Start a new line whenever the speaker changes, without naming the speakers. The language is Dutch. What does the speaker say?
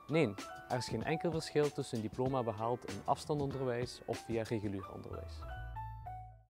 Nee, er is geen enkel verschil tussen een diploma behaald in afstandsonderwijs of via regulier onderwijs.